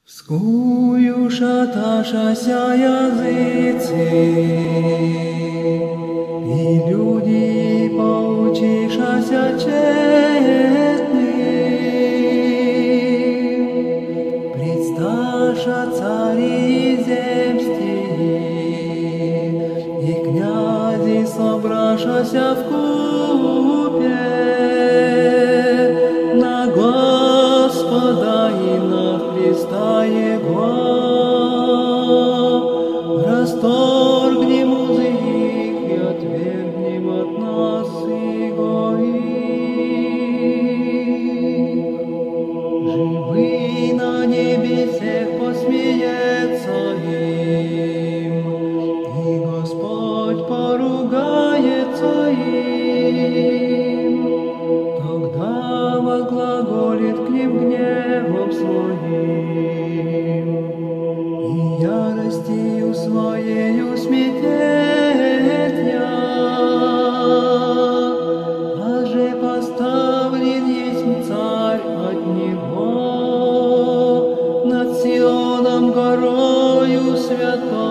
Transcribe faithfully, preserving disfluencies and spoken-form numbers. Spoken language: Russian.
Вскую шаташася языцы, и люди поучишася тщетны. Предсташа цари земские, и князи собрашася вкупе на Господа и на Христа Его. Расторгнем узы их и отвергнем от нас Его их. Живый на небесех посмеется им, и Господь поругается им. Тогда возглаголит к ним гневом своим, и яростью своею сметет я. Аже поставлен есть царь от Него над Сионом горою святой.